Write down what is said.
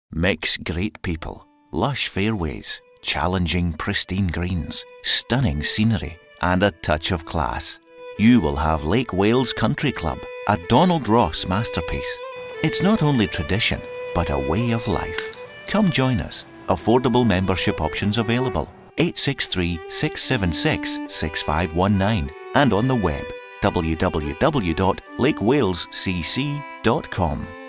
Mix great people, lush fairways, challenging pristine greens, stunning scenery and a touch of class. You will have Lake Wales Country Club, a Donald Ross masterpiece. It's not only tradition, but a way of life. Come join us. Affordable membership options available. 863 676 6519 and on the web www.lakewalescc.com.